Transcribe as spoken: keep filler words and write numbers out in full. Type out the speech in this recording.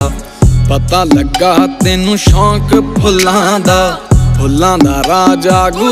पता लगा तेनू शौक फुल्लां दा, फुल्लां दा राजा।